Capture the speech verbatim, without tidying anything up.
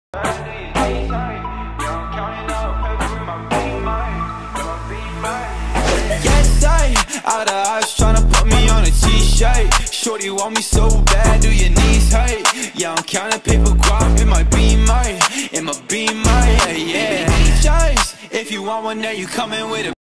Yes, I, out of eyes tryna put me on a t-shirt. Shorty want me so bad, do your knees hurt? Yeah, I'm counting paper guap in my beamer, in my beamer, yeah, yeah. If you want one, now you coming with a